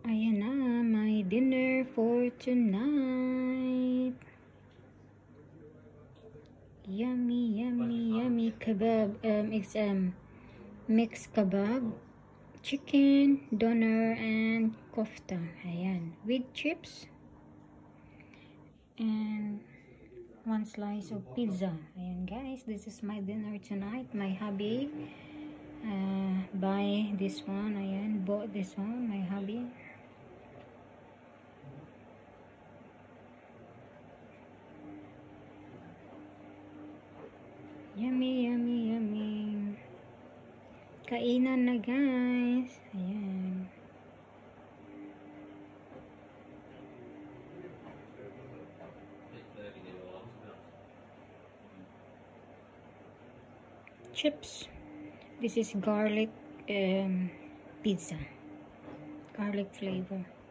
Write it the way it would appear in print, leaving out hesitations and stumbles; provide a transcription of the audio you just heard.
Ayan na, my dinner for tonight. Yummy, yummy, yummy kebab. It's mixed kebab, chicken, doner, and kofta. Ayan, with chips. And one slice of pizza. Ayan guys, this is my dinner tonight. My hubby buy this one. Ayan, bought this one, my hubby. Yummy, yummy, yummy. Kainan na guys. Ayan. Chips. This is garlic pizza. Garlic flavor.